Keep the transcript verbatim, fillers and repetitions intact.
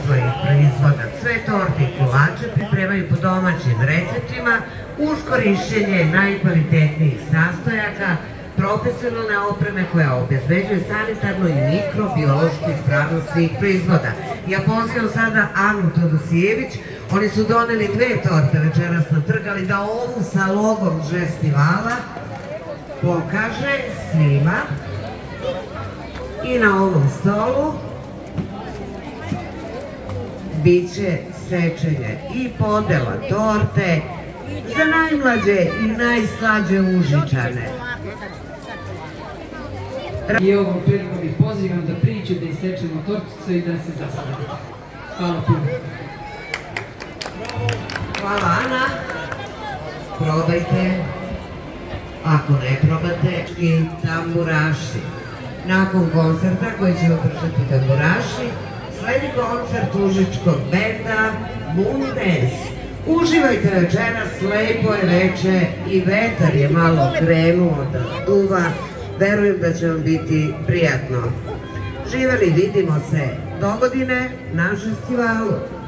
svojih proizvoda. Sve torte i kolače pripremaju po domaćim receptima uz korišćenje najkvalitetnijih sastojaka, profesionalne opreme koja obezbeđuje sanitarnu i mikrobiološku ispravnost svih proizvoda. Ja pozivam sada Anu Todosijević, oni su doneli dve torte večeras na trg, ali da ovu sa logom festivala pokaže svima. I na ovom stolu bit će sečenje i podela torte za najmlađe i najslađe Užičane. I ovom prilikom ih pozivam da priđu, da isečemo torticu i da se zasadimo. Hvala puno. Hvala Ana. Probajte. Ako ne probate, i tamburaši. Nakon koncerta koji će održati tamburaši, sledi koncert užičkog benda Bundes. Uživajte večeras, lepo je veče i vetar je malo krenuo da duva. Verujem da će vam biti prijatno. Živeli, vidimo se dogodine na festivalu.